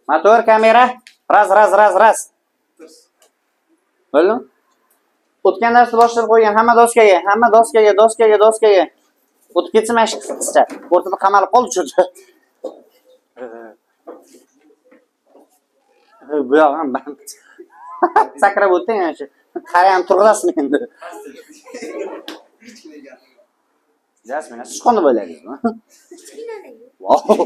Motor, kamera. Raz. Bo'ldimi? O'tgan darsda boshlab qo'ygan hamma doskaga. O'tib ketsa mana shu qisqa. O'rtada qamalib qoldi cho'cha. Bu yoq ham band. Sakrab o'tding ana shu. Qarayam turg'asizmi endi? Jasmina, siz qanday bo'ylaysizmi? Wow.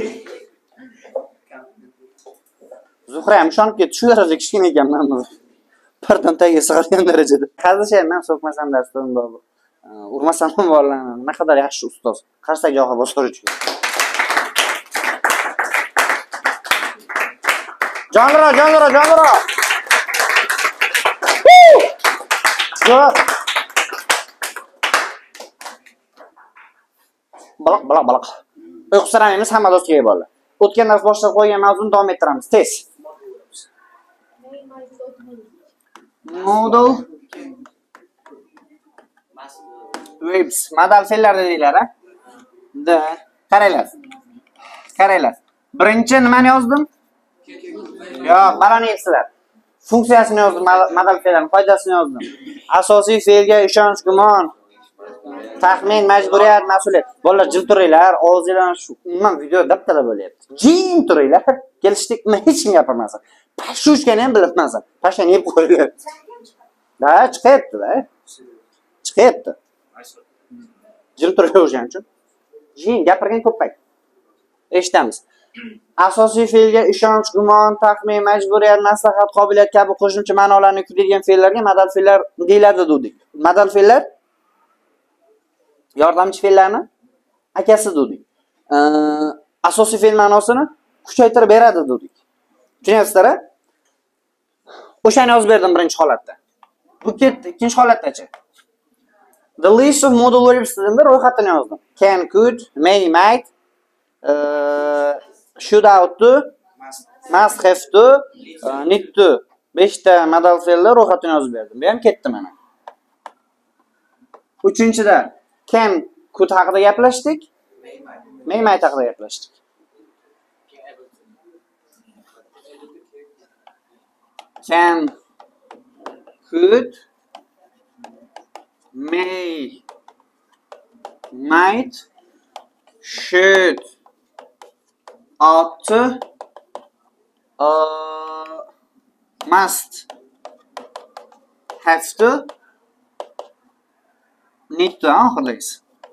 Zuhra ham ishonib ketdi. Shu darajada kichkina ekanman. Birdan tagiga sig'adigan darajada. Qazishayman, so'kmasam darsdan bor. Urmasam ham bolalarni. Naqadar yaxshi ustoz. Qarsak joyga boshqaruvchi. Jonliroq. Yo'q. Baloq. Uyqusiramaymiz hamma do'stga bolalar. O'tgan dars boshlab qo'ygan mavzuni davom ettiramiz. Tez. Modal verbs. Modal fe'llar deydilar, ha? Qaranglar. Birinchi nimani yozdim? Yo'q, balani yig'sizlar. Funksiyasini yozdim, modal fe'llarning foydasini yozdim. Asosiy fe'lga ishonch, gumon, taxmin, majburiyat, mas'uliyat. Bolalar jim turinglar, og'zingizdan shu umuman video dabdala bo'lyapti. Jim turinglar. Kelishdik, hech kim gapirmasin. Pashushkani ham bilibmasin. Pashani yeb qo'ylyapti. Da, chiqyapti. Jim turavergan uchun. Jim gapirgan ko'paydi. Eshitamiz. Asosiy fe'lga ishonch, gumon, taxmin, majburiyat, maslahat, qobiliyat kabi qo'shimcha ma'nolarni yuklagan fe'llarga modal fe'llar deyiladi dedik. Modal fe'llar yordamchi fe'llarni akasi dedik. Asosiy fe'l ma'nosini kuchaytirib beradi dedik. Tushunyapsizlar-a? O'shani yozib berdim birinchi holatda. Bu ketdi ikkinchi holatdachi. The list of modal verbs dedimda ro'yxatini yozdim. Can, could, may, might, should, ought to, must, have to, need to. 5 ta modal fe'llar ro'yxatini yozib berdim. Bu ham ketdi mana. Uchinchida can, could haqida gaplashdik. May, might haqida gaplashdik. Can, could, may, might, should, ought to, must, have to, need to. Oxirlaysiz.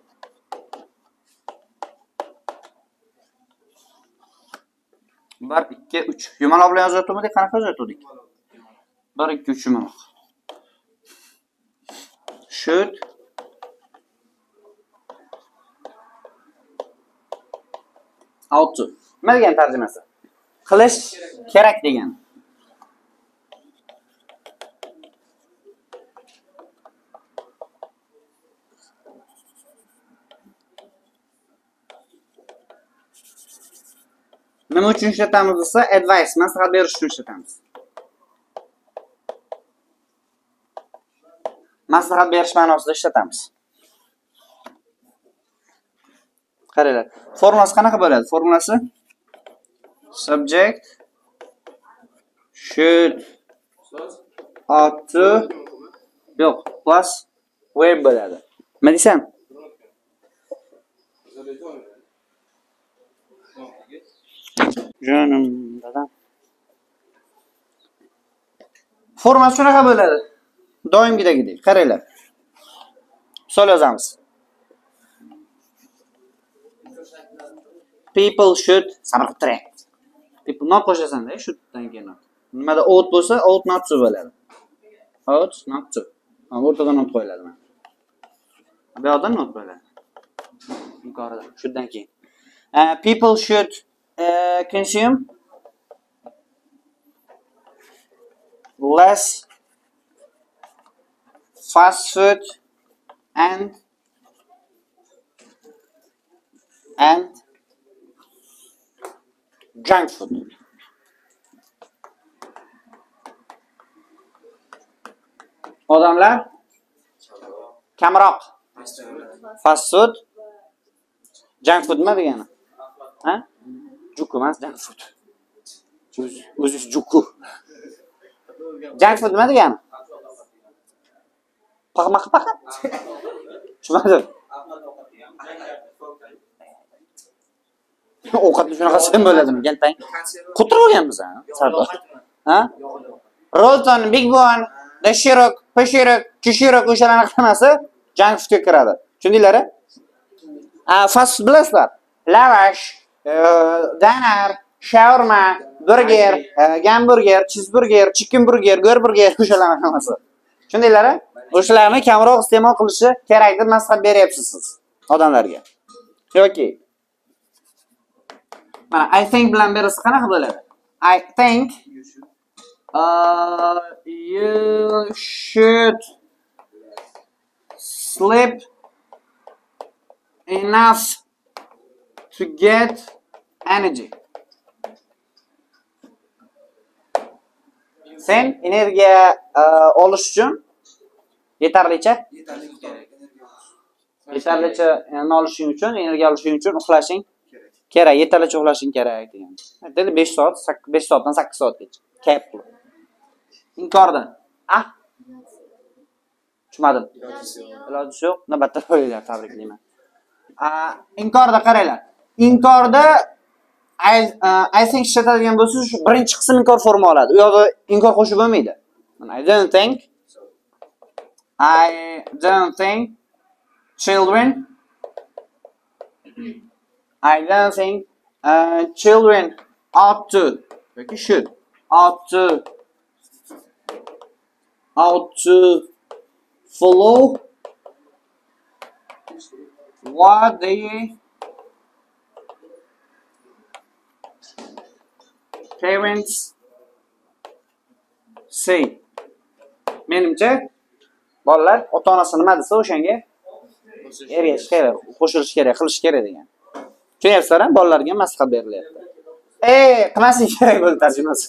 Bir, ikki, uch. Yumaloq bilan yozayotgandik, qanaqa yozayotgandik? 1, 2, 3 yumaloq. Should, ought to. Nima degan tarjimasi? Qilish kerak degan. Nima uchun ishlatamiz desa, advice, maslahat berish uchun ishlatamiz. Maslahat berish ma'nosida ishlatamiz. Qaranglar. Formulasi qanaqa bo'ladi? Formulasi subject should ought to yo'q, plus verb bo'ladi. Nima deysan? Jonim, dadam. Formulasi shunaqa bo'ladi. Doimgidagidek. Qaranglar. Misol yozamiz. People should sabr qiling. People not qo'shasan-da, shoulddan keyin. Nimada ought bo'lsa, ought not to bo'ladi. Ought not to. O'rtadan not qo'yiladi mana. Bu yoqdan not qo'yiladi. Yuqorida shoulddan keyin. People should consume less fast food and junk food. Odamlar kamroq fast food, junk food nima degani? Ha? Juk emas, junk food. O'zi juku. Junk food nima degani? Paqa. Tushunmadim. Ovqatni shunaqa sen bo'ladimi? Galtang. Qutirib olganmiz ha? Sardor. Ha? Rolton, Big Bon, Dashirok, Pashirok, Chishirok o'shalarning hammasi junk foodga kiradi. Tushundinglar? Fast food bilasizlar. Lavash, danar, shawarma, burger, gamburger, cheeseburger, chicken burger, burger o'shalarning hammasi. Tushundinglar? O'shalarni kamroq iste'mol qilishi kerak deb maslahat beryapsiz siz odamlarga. Yoki mana I think bilan bersa qanaqa bo'ladi? I think you should sleep enough to get energy. Sen energiya olish uchun yetarlicha olishing uchun, energiya olishing uchun uxlashing kerak. Yetarlicha uxlashing kerak degan. Dedi 5 soat, 5 soatdan 8 soatgacha. Kayf qilib. Inkordan. Tushunmadim. Iloji yo'q. Navbatda qo'yinglar, tabriklayman. Inkorda qaranglar. Inkorda I think ishlatadigan bo'lsa, shu birinchi qism inkor forma oladi. U yoqda inkor qo'shib bo'lmaydi. I don't think children ought to yoki should follow what the parents say. Menimcha bolalar ota-onasi nima desa o'shanga ergashish kerak, qo'shilish kerak, qilish kerak degan. Tushunyapsizlar, bolalarga maslahat berilyapti. Qilmaslik kerak bo'ldi tarjimasi.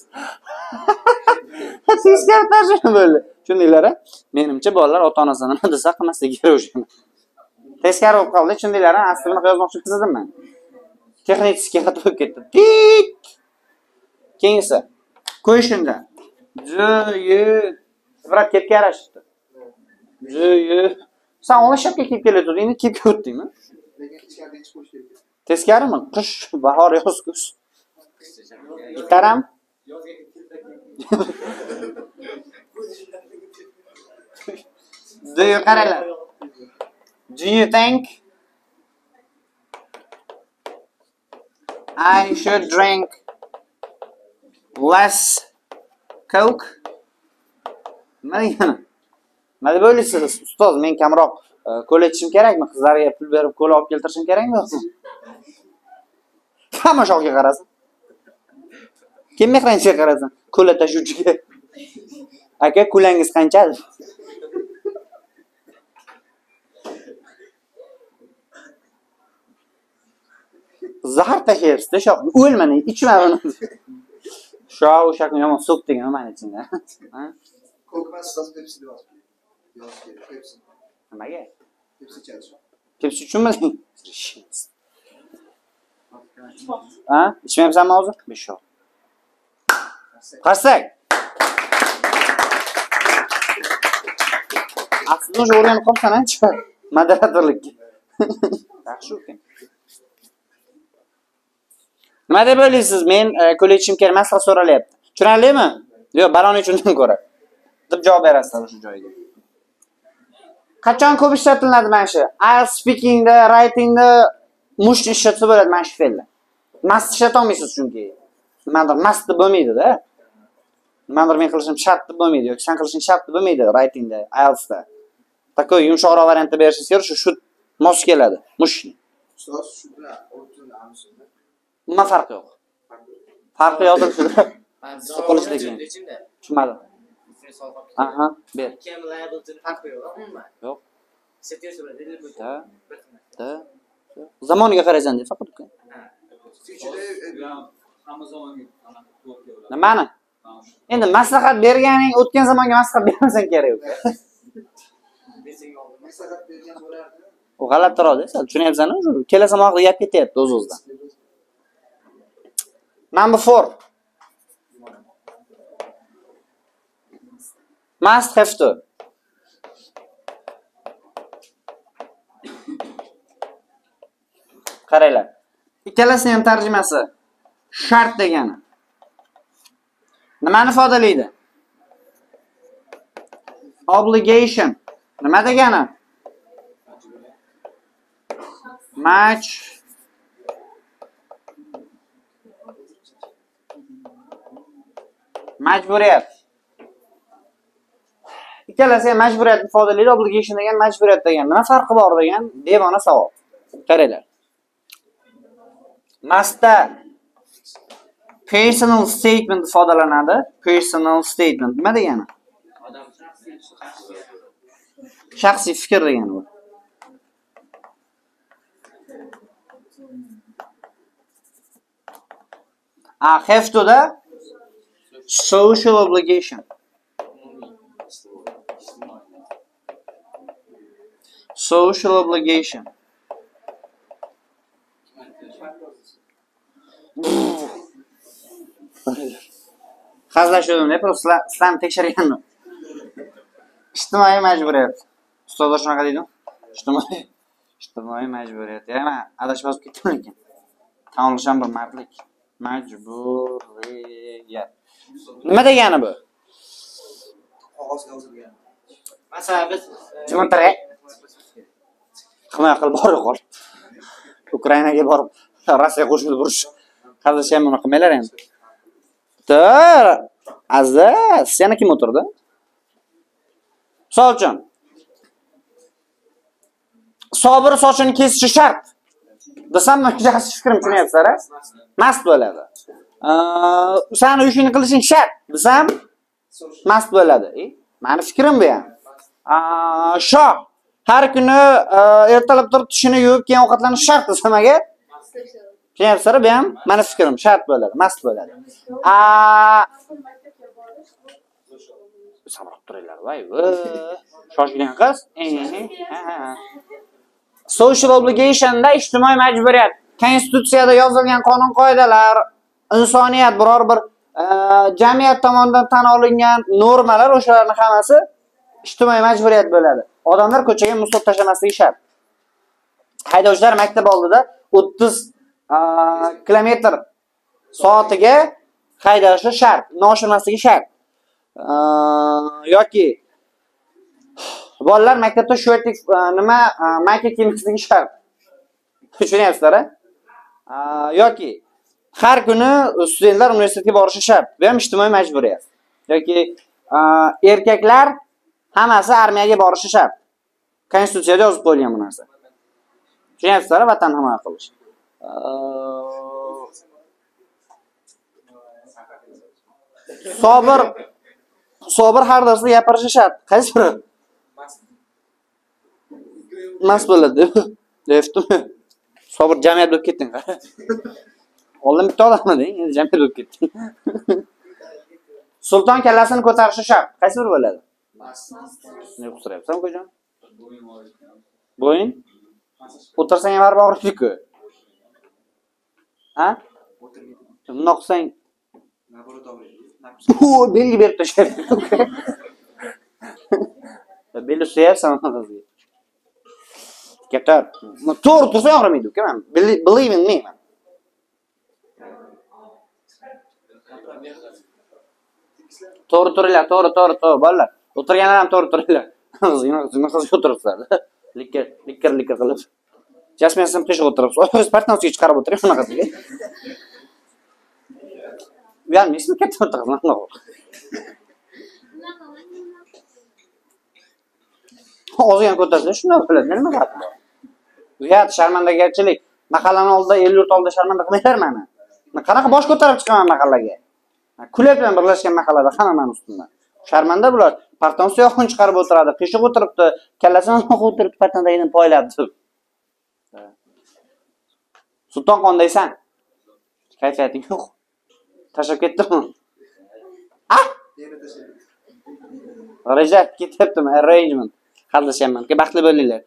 Teskari tarjima bo'ldi. Tushundinglar? Menimcha bolalar ota-onasi nima desa qilmaslik kerak o'shani. Teskari bo'lib qoldi, tushundinglar? Aslida buni yozmoqchi edim men. Texnikasiga xato bo'lib ketdi. Keyingi questionda Brat ketga yarashibdi. Sen ona shapka kiyib kelayotding, endi kiyib o'tdingmi? Teskarimi? Qish, bahor, yoz, kuz. Gitaram? Qaranglar. Do you think I should drink less Coke? Nima deb o'ylaysiz, ustoz? Men kamroq kola ichishim kerakmi? Qizlarga pul berib kola olib keltirishim kerakmi yo'qmi? Tomoshaga qarasin. Kim mehranchiga qarasin? Kola tashuvchiga. Aka, kulangiz qancha? Zahar tashlayapsiz-da, shoq. O'lmani, ichma buni. O'shaqni yomon so'kding nimani ichingda? Coca Cola Pepsi diyor. Pepsi. Nimaga? Pepsi ichadi. Pepsi ichunmi? Ichmayapsanmi hozir? 5 yo'q. Qarsak. Aslida o'sha o'rganib qolsan-chi, moderatorlikka. Yaxshi ekan. Nima deb o'ylaysiz? Men ko'la ichishim kerak, maslahat so'ralyapti. Tushunarlimi? Yo'q, baloni uchundan ko'ra. deb javob berasizlar o'sha joyga. Qachon ko'p ishlatiladi mana shu? IELTS speakingda, writingda mushni ishlatsa bo'ladi mana shu fe'llar. Mast ishlata olmaysiz chunki. Nimadir mast deb bo'lmaydi-da. Nimadir men qilishim shart deb bo'lmaydi yoki sen qilishing shart deb bo'lmaydi writingda, IELTSda. Takoy yumshoqroq variantda berishingiz kerak, shu mos keladi. Mushni. Ustoz shu bilan o'rtada amisida. Nima farqi yo'q? Farqi yozilishida. So'qilishdagi. Tushunmadim. Aha, ber. Yo'q. Da. Zamoniga qaraysan deb faqat uka. Nimani? Endi maslahat berganing o'tgan zamonga maslahat bermasang kerak uka. Maslahat bergan bo'lardi. U g'alatiroq-da, sen tushunyapsan-ku? Kelasi vaqtda gap ketyapti o'z-o'zidan. Number 4. Must have to. Qaranglar. Ikkalasining ham tarjimasi shart degani. Nimani ifodalaydi? Obligation. Nima degani? Majburiyat. Ikkalasi ham majburiyatni ifodalaydi. Obligation degan majburiyat degan. Nima farqi bor degan devona savol. Qaranglar. Mustda personal statement ifodalanadi. Personal statement nima degani? Shaxsiy fikr degani bu. Have to da social obligation. Social obligation. Hazırlaşıyordum ne pro slam tekşirgandim. İçtimai majburiyat. Ustozlar shunaqa deydi. İçtimai majburiyat. Yana adashib ketdim ekan. Tanlasham bir mardlik. Majburiyat. Nima degani bu? Qog'ozga yozilgan. Masalan biz jimontare qilmay qilib borib qol. Ukrainaga borib Rossiya qo'shilib burish. Hozircha ham buni qilmaylar endi. Aziz, yana kim o'tirdi? Misol uchun Sobir sochini kesishi shart. Desam, yaxshi fikrim tushunyapsizlar-a? Mast bo'ladi. Seni ishingni qilishing shart. Desam, mast bo'ladi. Meni fikrim bu ham. Shoh har kuni ertalab turib tishini yuvib, keyin ovqatlanish shart desam agar, tushunyapsizlar, bu ham meni fikrim shart bo'ladi, mast bo'ladi. Sabr turinglar, voy. Shoshgan qiz. Social obligationda ijtimoiy majburiyat, konstitutsiyada yozilgan qonun qoidalar, insoniyat biror bir jamiyat tomonidan tan olingan normalar, o'shalarning hammasi ijtimoiy majburiyat bo'ladi. Odamlar ko'chaga musluk tashlamasligi shart. Haydovchilar maktab oldida 30 kilometr soatiga haydashi shart, oshirmasligi shart. Yoki bolalar maktabda shortik nima mayka kiyimligi shart. Tushunyapsizlar-a? Yoki har kuni studentlar universitetga borishi shart. Bu ham ijtimoiy majburiyat. Yoki erkaklar hammasi armiyaga borishi shart. Konstitutsiyada yozib qo'yilgan bu narsa. Tushunyapsizlar, vatan himoya qilish. Sobir har darsda gapirishi shart. Qaysi biri? Mas bo'ladi. Deftimi? Sobir jamiyat bo'lib ketding. Oldin bitta odamda, endi jamiyat bo'lib ketding. Sulton kallasini ko'tarishi shart. Qaysi biri bo'ladi? Ne qilyapsan, qo'jon? Bo'yin? O'tirsang ham baribir og'riydi-ku. Ha? Bundoq qilsang, Naborot og'riydi. belgi berib tashlayapti. Belgi suyapsan o'zingga. Ketar. To'g'ri tursa og'rimaydi-ku, men. Believe in me. To'g'ri turinglar, to'g'ri, bolalar. O'tirganlar ham to'g'ri turinglar. Nima qilib o'tiribsizlar? Likkir qilib. Jasmin sim qish o'tiribsiz. O'z partnasiga chiqarib o'tiring bunaqasiga. Ya, nismi katta o'tiribman. O'ziga ko'tarsa shunday bo'ladi. Nima farqi bor? Uyat sharmandagarchilik. Mahallaning oldida, el yurt oldida sharmanda qilmaylar meni. Men qanaqa bosh ko'tarib chiqaman mahallaga? Kulib bilan birlashgan mahallada hammaning ustidan. Sharmanda bular. Parton suyog'ini chiqarib o'tiradi, qiyshiq o'tiribdi, kallasini o'qib o'tiribdi, partondagini poylabdi. Sulton qondaysan? Kayfiyating yo'q. Tashlab ketdimi? Reja ketyaptimi? Arrangement. Haldashyapman. Baxtli bo'linglar.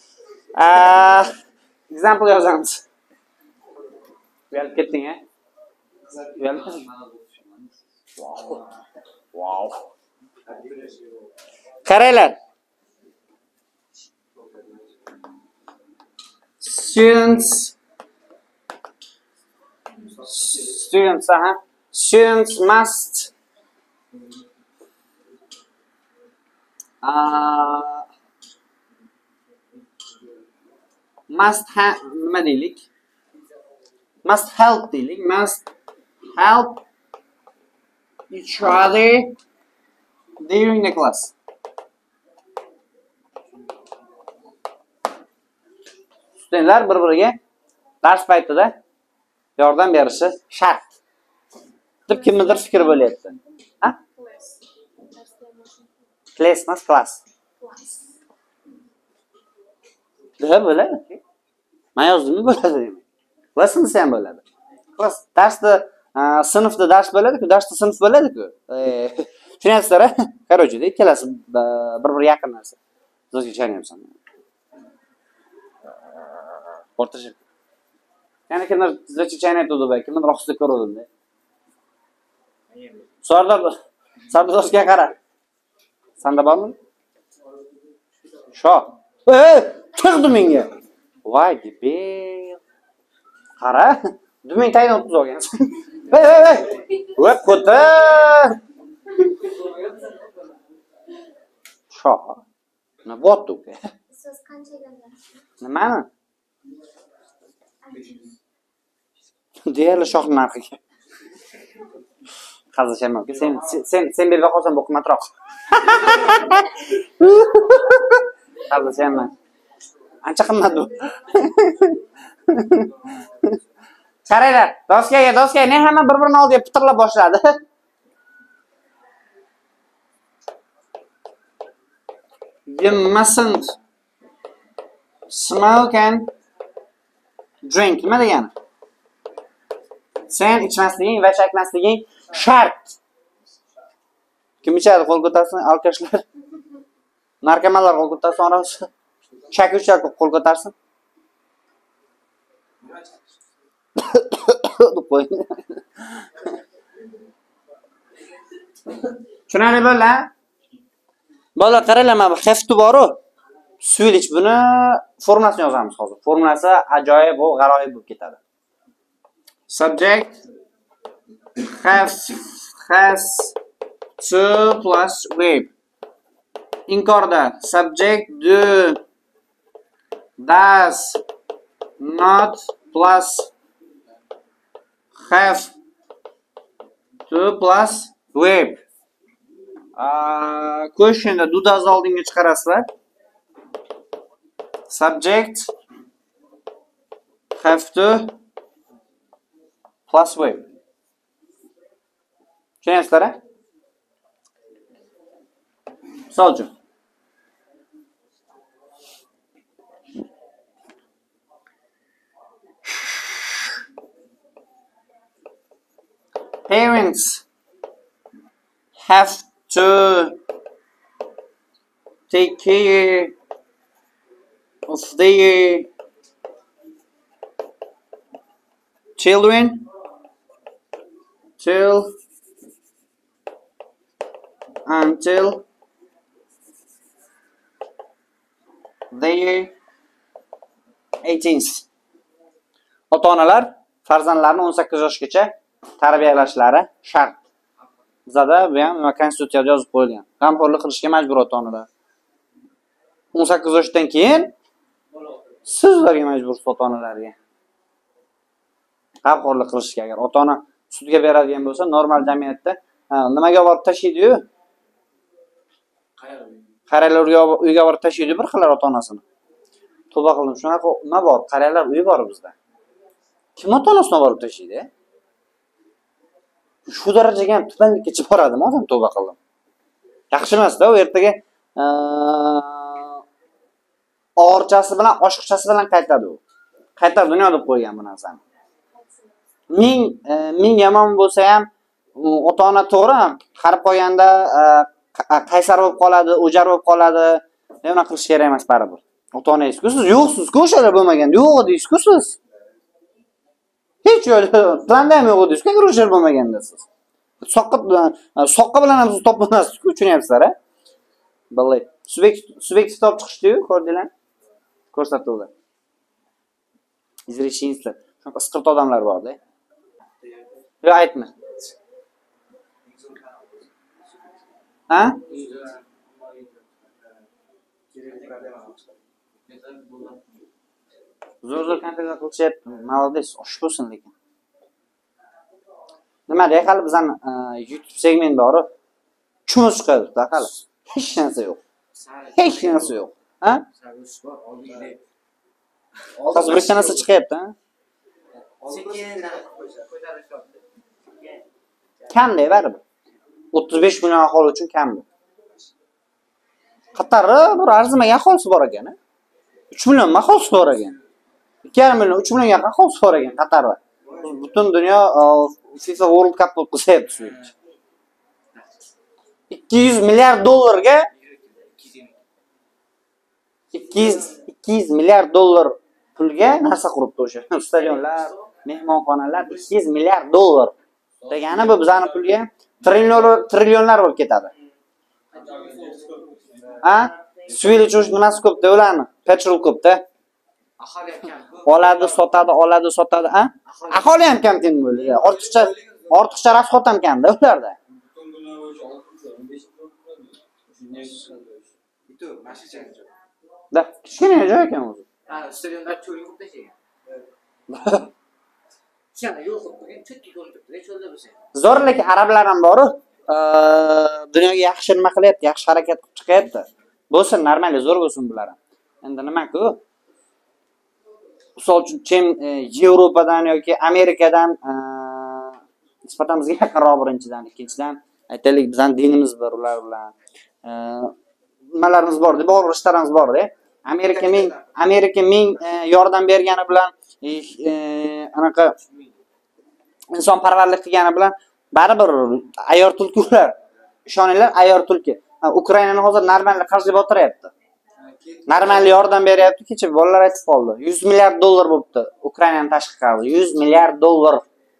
Example yozamiz. Uyalib ketding-a? Uyalib. Wow. Qaranglar. Students nima deylik? Must help deylik. Must help each other during the class. Studentlar bir-biriga dars paytida yordam berishi shart deb kimnidir fikr bo'lyapti. Ha? Class emas, class. Nima bo'ladi? Men yozdimmi bo'ladi. Class'da ham bo'ladi. Class darsda sinfda dars bo'ladi-ku, darsda sinf bo'ladi-ku. Tushunyapsizlar-a? Короче, ikkalasi bir-biriga yaqin narsa. O'zga tushanyapsan. O'rtacha. Yana kimdir zachcha chaynayapti deb, kimdir roxsida ko'rdim-da. Sardorga qara. Sanda bormi? Sho. Chiqdi menga. Voy, debel. Qara. Duming tayini o'tib olgansan. Voy, qo'ta. Sho. Nima bo'pti uka? Siz qanchaga olasiz? Nimani? Deyarli shoh narxiga. Qazishaman uka. Sen berib qolsan bu qimmatroq. Qazishaman. Ancha qimmat bu. Qaranglar, doskaga, ne hamma bir-birini oldiga pitirlab boshladi. You mustn't smoke and drink. Nima degani? Sen ichmasliging va chekmasliging shart. Kim ichadi, qo'l ko'tarsin, alkashlar. Narkomanlar qo'l ko'tarsin, orasi. Chakuvchilar qo'l ko'tarsin. Tushunarli bo'ldi? Bolalar qaranglar, mana bu hefti bor-ku. Switch buni formulasini yozamiz hozir. Formulasi ajoyib, bu g'aroyib bo'lib ketadi. Subject has to plus verb. Inkorda subject do, does not plus have to plus verb. Questionda do does oldinga chiqarasizlar. Subject have to plus verb. Tushunyapsizlar-a? Misol uchun. Parents have to take care of their children until they 18. Ota-onalar farzandlarini 18 yoshgacha tarbiyalashlari shart. Bizda bu ham konstitutsiyada yozib qo'yilgan. G'amxo'rlik qilishga majbur ota-onalar. 18 yoshdan keyin sizlarga majbursiz ota-onalarga. G'amxo'rlik qilishga agar ota-ona sudga beradigan bo'lsa, normal jamiyatda nimaga olib tashlaydi-yu? Qariyalar uyga borib tashlaydi bir xillar ota-onasini. Tavba qildim, shunaqa nima bor? Qariyalar uyi bor bizda. Kim ota-onasini borib tashlaydi? Shu darajaga ham tubanlikka boradimi odam? Tavba qildim. Yaxshi emas-da, u ertaga og'irchasi bilan, oshiqchasi bilan qaytadi u. Qaytar dunyo deb qo'ygan bu narsani. Ming yomon bo'lsa ham ota-ona to'g'ri, qarib qolganda qaysar bo'lib qoladi, o'jar bo'lib qoladi. Nima qilish kerak emas baribir. Ota-onangiz-ku siz yo'qsiz-ku o'shalar bo'lmaganda, yo'q edingiz-ku siz. Hech yo'q, planda ham yo'q edingiz-ku, agar o'shalar bo'lmaganda siz. soqqa bilan ham siz topolmaysiz-ku, tushunyapsizlar-a? Vallahi subyektiv topib chiqishdi-yu, ko'rdinglar? Ko'rsatuvlar. Izreshingizlar. Shunaqa isqirt odamlar bor-da. Yo, aytma. Ha? Zo'r kontent qilishyapti. Молодец, osh bo'lsin lekin. Nima dey hali bizning YouTube segment bor-ku. Chumush chiqadi hali. Hech narsa yo'q. Hech narsa yo'q. Ha? Hozir bir narsa chiqyapti, ha? Kamda baribir. 35 million aholi uchun kamda. Qatarda bir arzimagan aholisi bor ekan, 3 million aholisi bor ekan. 2,5 million, 3 million yaqin aholisi bor ekan Qatarda. Butun dunyo FIFA World Cup o'tkazayapti shu. 200 milliard dollarga 200 milliard dollar pulga narsa quribdi o'sha. Stadionlar, mehmonxonalar 200 milliard dollar. Degani bu bizning pulga trillionlar bo'lib ketadi. Ha? Swili cho'sh nimasi ko'p-da ularni? Petrol ko'p-da. Aholi ham kam. Oladi, sotadi, ha? Aholi ham kam teng bo'ldi. Ortiqcha rasxod ham kamda ularda. Bitu, mashincha. Da, kichkina joy ekan o'zi. Ha, stadionda cho'l yo'q desang. Sen yo'q qo'ygan, chekki yo'l turibdi, cho'lda bo'lsa. Zo'r lekin arablar ham bor-ku. Dunyoga yaxshi nima qilyapti, yaxshi harakat qilib chiqyapti. Bo'lsin, normal, zo'r bo'lsin bular ham. Endi nima-ku? Misol uchun Yevropadan yoki Amerikadan nisbatan bizga yaqinroq birinchidan, ikkinchidan aytaylik bizning dinimiz bor ular bilan. Nimalarimiz bor-da, bor ishlarimiz bor-da. Amerika ming yordam bergani bilan anaqa insonparvarlik qilgani bilan baribir ayyor tulki ular. Ishoninglar, ayyor tulki. Ukrainani hozir normal qarshilab o'tiryapti. Normal yordam beryapti. Kecha bolalar aytib qoldi. 100 milliard dollar bo'libdi Ukrainani tashqi qarzi. 100 milliard dollar.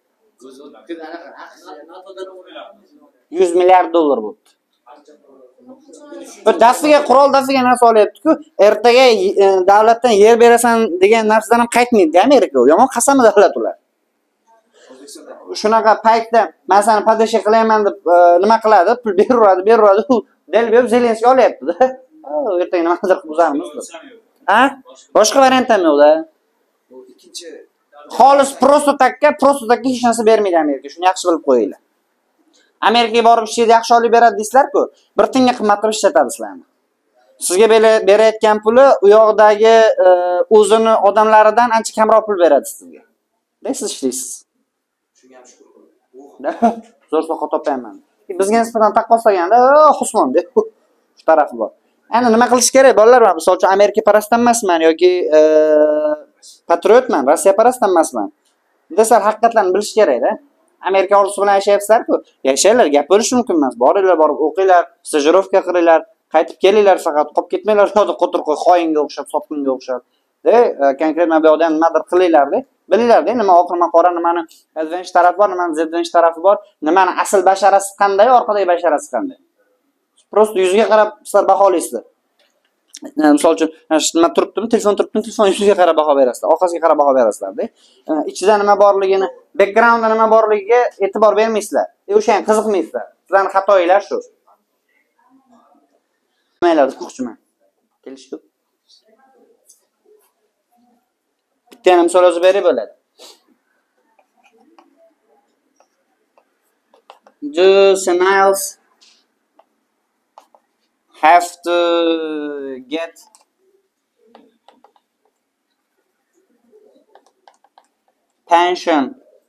100 milliard dollar bo'libdi. Bir dastiga qurol, dastiga narsa olyapti-ku, ertaga davlatdan yer berasan degan narsadan ham qaytmaydi Amerika. Yomon qasami davlat ular. Shunaqa paytda men seni padashlik qilayman deb nima qiladi? Pul beradi. Del berib Zelenskiy olyapti-da. Ertaga nimadir qilib buzarmiz. Ha? Boshqa variant ham yo'q-da. Bu ikkinchi Xolis prosto takka hech narsa bermaydi Amerika. Shuni yaxshi bilib qo'yinglar. Amerikaga borib ishlaydi, yaxshi olib beradi deysizlar-ku, bir tiyinga qimmat qilib ishlatadi sizlarni. Sizga berayotgan puli u yoqdagi o'zini odamlaridan ancha kamroq pul beradi sizga. Siz ishlaysiz. shunga ham shukur qilib. Zo'r soqa topayman. Bizga nisbatan taqqoslaganda, Husmon deb shu tarafi bor. Endi nima qilish kerak bolalar? Men misol uchun Amerika parastdan emasman yoki patriotman, Rossiya parastdan emasman. Deslar haqiqatlarni bilish kerak-da. Amerika orzusi bilan yashayapsizlar-ku. Yashanglar, gap bo'lishi mumkin emas. Boringlar, borib o'qinglar, stajirovka qilinglar, qaytib kelinglar, faqat qolib ketmanglar, yo'qda qo'tirqo'y xoinga o'xshab, sotqinga o'xshab. Konkret mablag'da ham nimadir qilinglar-da. Bilinglar-da, nima oxirma qora, nimani advantage tarafi bor, nimani disadvantage tarafi bor, nimani asl basharasi qanday, orqadagi basharasi qanday. Prosta yuziga qarab sizlar baholaysizlar. Misol uchun, nima turibdimi, telefon yuziga qarab baho berasizlar, orqasiga qarab baho berasizlar-da. Ichida nima borligini, backgroundda nima borligiga e'tibor bermaysizlar. O'sha ham qiziqmaysizlar. Sizlarning xatoinglar shu. Nimalar demoqchiman? Kelishdi. Bitta ham misol yozib berib bo'ladi. Juveniles have to get pension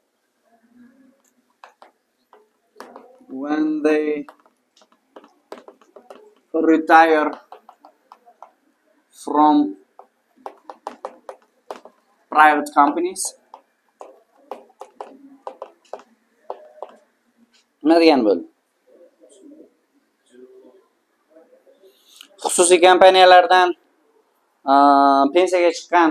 when they retire from private companies. Nima degan bo'ldi? Xususiy kompaniyalardan pensiyaga chiqqan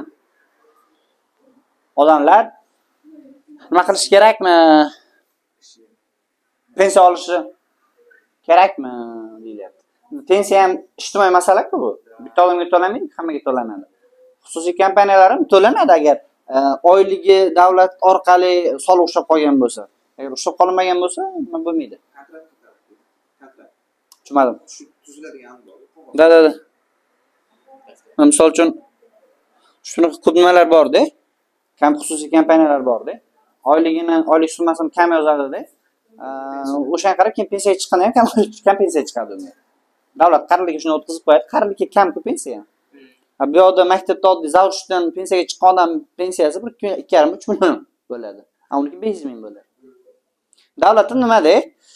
odamlar nima qilish kerakmi? pensiya olishi kerakmi deyilyapti. Pensiya ham ijtimoiy masala-ku bu. Bitta odamga to'lamaydi, hammaga to'lanadi. Xususiy kompaniyalar ham to'lanadi agar oyligi davlat orqali soliq ushlab qolgan bo'lsa. Agar ushlab qolinmagan bo'lsa, nima bo'lmaydi. Kontrakt. Tushunmadim. Tuziladigan bor. Da. Misol uchun shunaqa ko'p nimalar bor-da. Xususiy kompaniyalar bor-da. Oylik summasini kam yozadi-da. O'shanga qarab keyin pensiyaga chiqqanda ham kam pensiya chiqadi unga. Davlat qarorlikka shuni o'tkazib qo'yadi. Qarorlikka kam-ku pensiya. Bu yoqda maktabda oddiy zavishdan pensiyaga chiqqan odam pensiyasi 2,5-3 million bo'ladi. Uniki 500 ming bo'ladi. Davlatda nimada?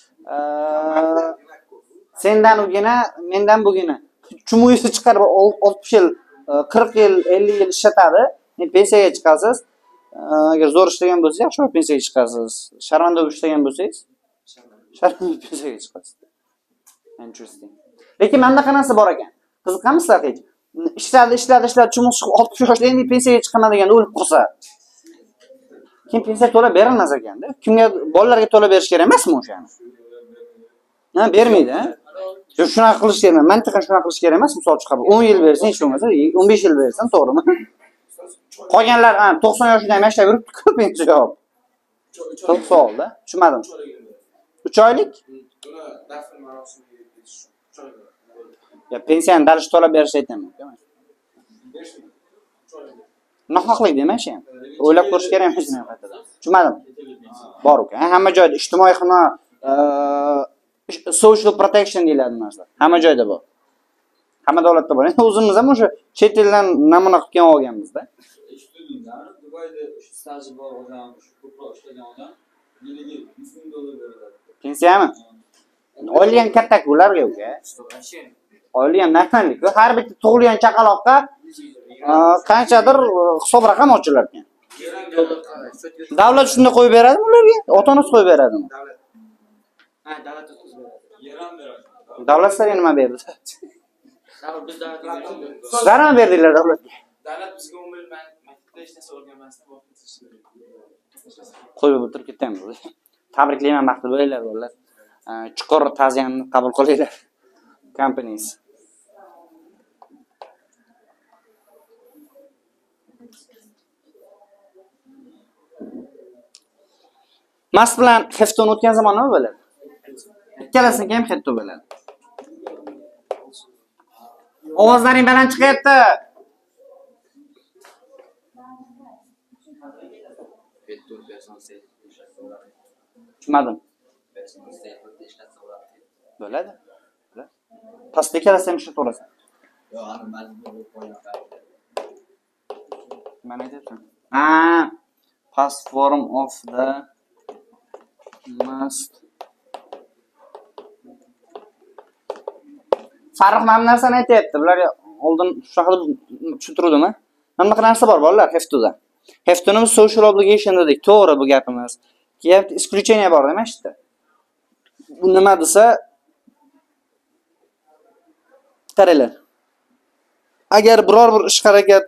Sendan ugina, mendan bugina. Chumuyizni chiqarib 60 yil, 40 yil, 50 yil ishlatadi. Pensiyaga chiqasiz. Agar zo'r ishlagan bo'lsangiz, yaxshiroq pensiyaga chiqasiz. Sharmanda bo'lib ishlagan bo'lsangiz, sharmanda pensiyaga chiqasiz. Interesting. Lekin menda qanaqasi bor ekan? Qiziqamizlar hech? Ishladi, chumuq chiqib 60 yoshda endi pensiyaga chiqaman degan o'lib qolsa. Keyin pensiya to'lab berilmas ekanda. Kimga bolalarga to'lab berish kerak emasmi o'shani? Bermaydi, ha? Shunaqa qilish kerak emas. Mantiqan shunaqa qilish kerak emas. Misol chiqarib 10 yil bersan, hech bo'lmasa 15 yil bersan, to'g'rimi? Qolganlar 90 yoshida ham ishlab yuribdi-ku pensiya olib. To'q savolda. Tushunmadim. 3 oylik? Buni dafn marosimiga ketish uchun. Ya pensiyani dalish to'lab berish aytaman. Nohaqlik demash ham. O'ylab ko'rish kerak emas shuni qaytadan. Tushunmadim. Bor ekan. Hamma joyda ijtimoiy himoya social protection deyiladi narsa. Hamma joyda bor. Hamma davlatda bor. O'zimiz ham o'sha chet eldan namuna qilib kelib olganmiz-da. Dubayda shu staji bor odam, shu ko'proq ishlagan odam yiliga $100,000 beriladi. Pensiyami? Oylik ham katta-ku ularga uka. Oylik ham narxanlik. Har bitta tug'ilgan chaqaloqqa qanchadir hisob raqam ochilar ekan. Davlat shunda qo'yib beradimi ularga? Ota-onasi qo'yib beradimi? Davlat. Davlat o'tkazib beradi. Yaram beradi. Davlat sizlarga nima berdi? Biz davlat Sizlar nima berdinglar davlatga? Davlat bizga umuman maktabda hech narsa o'rganmasdan vaqt Qo'yib o'tirib ketamiz. Tabriklayman, baxtli bo'linglar bolalar. Chuqur ta'ziyamni qabul qilinglar. Companies. Mas bilan Hefton o'tgan zamon nima bo'ladi? Ikkalasiga ham Hefton bo'ladi. Ovozlaring baland chiqyapti. Tushunmadim. Bo'ladi. Pastda ikkalasi ham ishlataverasiz. Yo'q, ani majbur bo'lib qo'ygan. Mana aytyapsan. Past form of the must. Farq mana narsani aytyapti. Bularga oldin shunaqa tushuntirdim-a? Mana bunaqa narsa bor bolalar Heftuda. Heftuning social obligation dedik. To'g'ri bu gapimiz. Keyin исключение bor demashdi. Bu nima desa? Qaranglar. Agar biror bir ish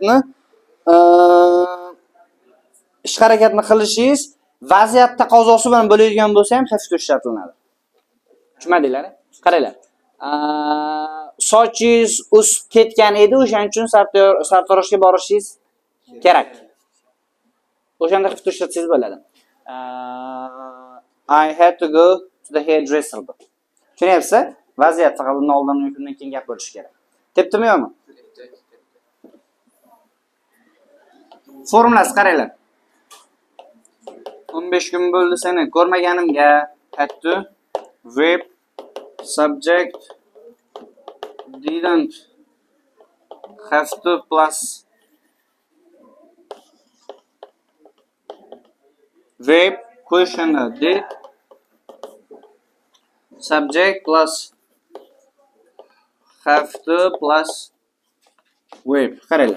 harakatni qilishingiz vaziyat taqozosi bilan bo'ladigan bo'lsa ham Heftu ishlatiladi. Tushunmadinglar? Qaranglar. Sochingiz o'sib ketgan edi, o'shaning uchun sartaroshga borishingiz kerak. O'shanda Heftu ishlatsangiz bo'ladi. I had to go to the hairdresser. Tushunyapsiz? Vaziyat faqat bundan oldin kundan keyin gap bo'lishi kerak. Tepdimi yo'qmi? Formulasi qaranglar. 15 kun bo'ldi seni ko'rmaganimga. Had to verb subject didn't have to plus verb questioner did subject plus have to plus verb. Qaranglar.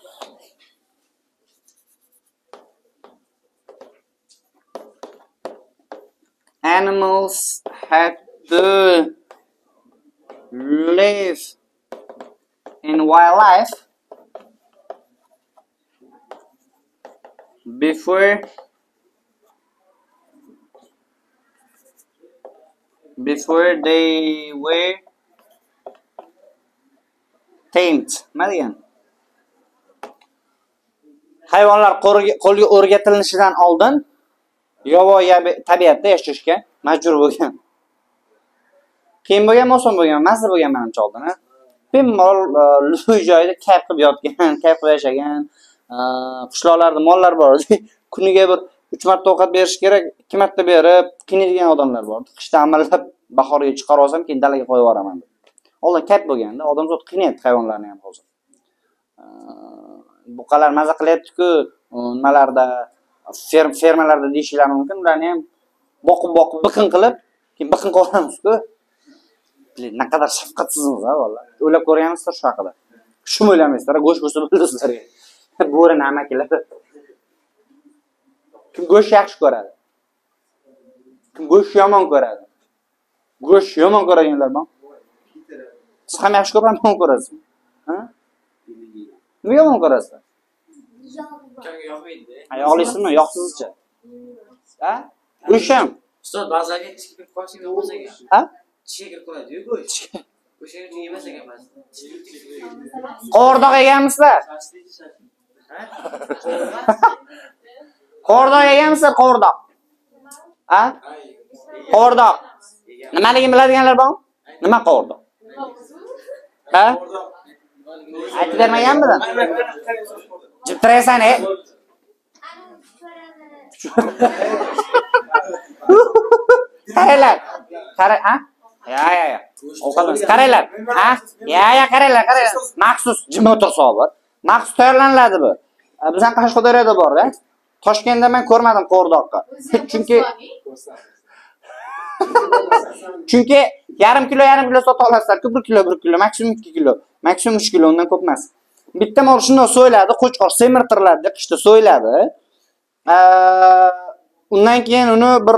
Animals had to live in wildlife before before they were tamed. Nima degan? Hayvonlar qo'lga o'rgatilishidan oldin yovvoyi tabiatda yashashga majbur bo'lgan. Keyin bo'lgan, oson bo'lgan, mazza bo'lgan menimcha oldin, ha. Bemalol lo'y joyida kayf qilib yotgan, kayf qilib yashagan, qishloqlarda mollar bor. Kuniga bir 3 marta ovqat berish kerak, 2 marta berib, qiynaydigan odamlar bor. Qishda amallab bahorga chiqarib olsam, keyin dalaga qo'yib yuboraman deb. Oldin kayf bo'lganda odamzod qiynaydi hayvonlarni ham hozir. Buqalar maza qilyapti-ku, nimalarda, fermalarda deyishlari mumkin. Ularni ham boqib biqin qilib, keyin biqin qilamiz-ku. Ne kadar shafqatsizmiz ha vallahi. O'ylab ko'rganmizlar shu haqida. Shuni o'ylamaysizlar, go'sht bo'lsa bo'ldi sizlarga. Bo'rini amakilar. Kim go'sht yaxshi ko'radi? Kim go'sht yomon ko'radi? Go'sht yomon ko'rganlar bor. Siz ham yaxshi ko'rib, yomon ko'rasizmi? Ha? Nima yomon ko'rasizlar? Yoqmaydi. Yoqlisizmi, yoqsizcha? Ha? Go'sht. Ustoz ba'zanga chiqib qo'yishim bo'lmasa ekan. Ha? Chekir qo'yadi-yu go'sht. O'sha yerni yemas ekan ba'zi. Qo'rdoq yeganmisizlar? Qo'rdoq yeganmisizlar, qo'rdoq? Ha? Qo'rdoq. Nimaligini biladiganlar bormi? Nima qo'rdoq? Ha? Aytib bermaganmisan? Jiptirasan-e? Qaranglar. Ha? Ya. O'qilmas. Qaranglar. Ha? Ya, qaranglar. Maxsus jim o'tirsa bor. Maxsus tayyorlanadi bu. Bizning Qashqadaryoda bor-da. Toshkentda men ko'rmadim qo'rdoqqa. Chunki yarim kilo sota olasizlar, 1 kilo, 1 kilo, maksimum 2 kilo, maksimum 3 kilo, undan ko'p emas. Bitta mol shunday so'yladi, qo'chqor semirtiriladi, qishda so'yladi. Undan keyin uni bir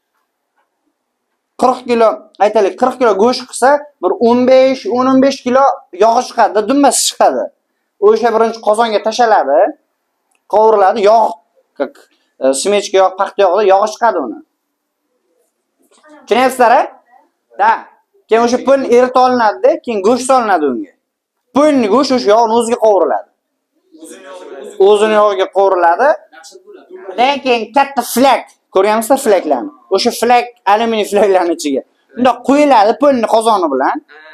40 kilo, aytaylik 40 kilo go'sht qilsa, bir 15 kilo yog' chiqadi, dumbasi chiqadi. O'sha birinchi qozonga tashaladi, qovuriladi, yog', smechka yog', paxta yog'ida yog' chiqadi uni. Tushunyapsizlar-a? Da. Keyin o'sha pulni eritib olinadi, keyin go'sht solinadi unga. Pulni go'sht o'sha yog'ni o'ziga qovuriladi. O'zini yog'iga qovuriladi. Lekin katta flak, ko'rganmisizlar flaklarni? O'sha flak alyuminiy flaklarning ichiga. Bunda qo'yiladi pulni qozoni bilan.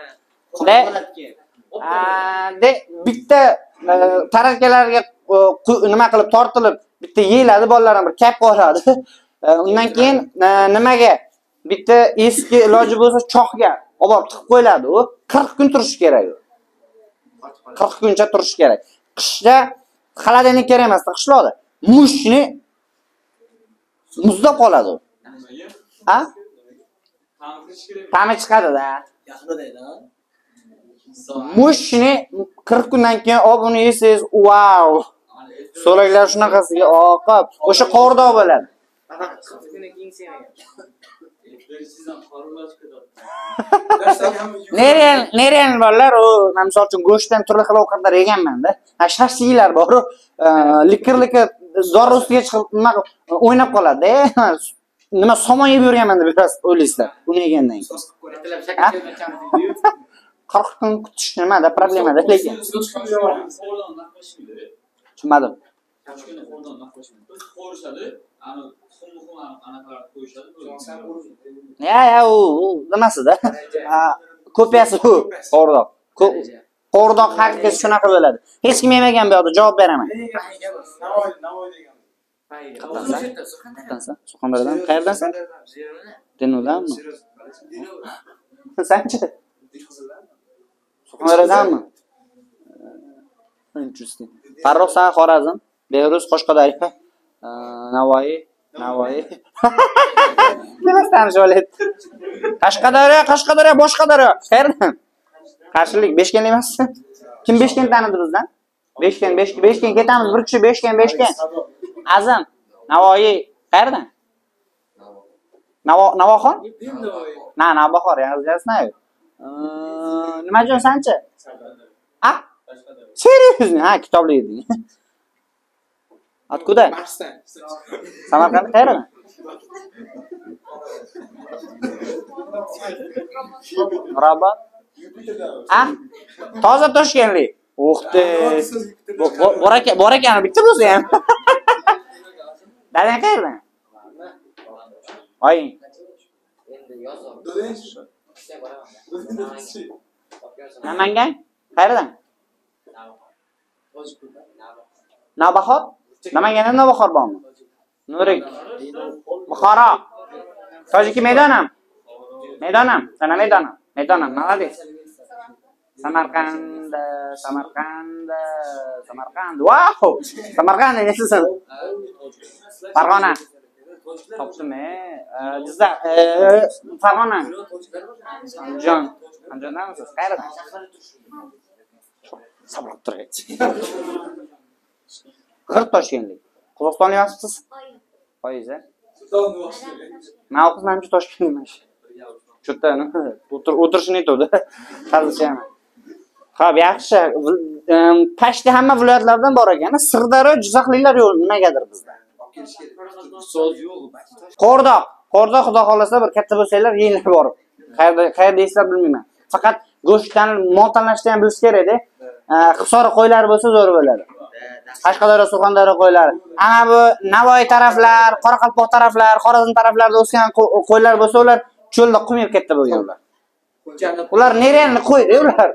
De bitta tarakalarga nima qilib tortilib, bitta yeyiladi, bolalar bir kap qoladi. Undan keyin nimaga? Bitta eski iloji bo'lsa choqga olib tiqib qo'yiladi. U 40 kun turishi kerak. 40 kuncha turishi kerak. Qishda xolodilnik kerak emas, qishloqda. Mushni muzlab qoladi u. Ha? Ta'mi chiqadi-da. Yaqinda-da. Mushni 40 kundan keyin olib uni yeysiz, wow. So'laklar shunaqasiga oqib, o'sha qo'rdoq bo'ladi. Faqat 40 kundan keyin sevmagan. Neren bolalar, u misol uchun go'shtdan turli xil ovqatlar yeganman-da. Shashliklar bor, likr dori ustiga chiqib nima o'ynab qoladi. Nima somon yeb yurganman deb biraz o'ylaysizlar. Uni yegandan keyin. 40 kun kutish nimada, problemada lekin. Tushunmadim. Ya, u nimasida? Kopiyasi u, qo'rdoq. Qo'rdoq haqiqatda shunaqa bo'ladi. Hech kim yemagan bu yoqda javob beraman. Qayerdansan? Surxondaryodan. Qayerdansan? Denuvdanmi? Sanchi? Surxondaryodanmi? Interesting. Farruh san Xorazm, Behruz Qashqadaryo, Navoiy. Nimasdan jo'let? Qashqadaryo, boshqa daryo. Qayerdan? Qarshilik, Beshkent emasmi? Kim Beshkent tanidi bizdan? Beshkent ketamiz, bir kishi Beshkent. Azam, Navoiy, qayerdan? Navoxon? Navoxon, yozasizmi? Nima jo'n sanchi? Ha? Seriously? Ha, kitobli eding. Откуда? Samarqand qayerdan? Robot. Ah, toza Toshkentlik. O'xti. Bor ekan, bitta bo'lsa ham. Dadang qayerdan? Oying. Endi yozib. Ishga boraman. Namangan? Qayerdan? Navbahor? Namanganda Navbahor bormi? Nurik. Buxoro. Tojiki Maydonam. Maydonam. Sana Maydonam. Maydonam. Молодец. Samarqand. Wow! Samarqand nesisan? Farg'ona. Topdim, Jizzax, Farg'ona. Andijon. Andijondanmisiz? Qayerdan? Sabrab turing. G'irt Toshkentlik. Qozog'istonlik emasmisiz? Foiz, Men o'qisam Toshkentlik. Cho'ta, o'tirishni aytdi. Qazisham. Xo'p, yaxshi. Pashti hamma viloyatlardan bor ekan. Sirdaryo, Jizzaxliklar yo'q nimagadir bizda. Qo'rdoq, xudo xolasa bir katta bo'lsanglar, yeyinglar borib. Qayerda deysizlar bilmayman. Faqat go'shtdan mol tanlashni ham bilish kerak edi. Hisor qo'ylari bo'lsa zo'r bo'ladi. Qashqadaryo, Surxondaryo qo'ylari. Ana bu Navoiy taraflar, Qoraqalpoq taraflar, Xorazm taraflarida o'sgan qo'ylar bo'lsa, ular cho'lda qumib katta bo'lganlar. Ular nereni qo'ydi ular?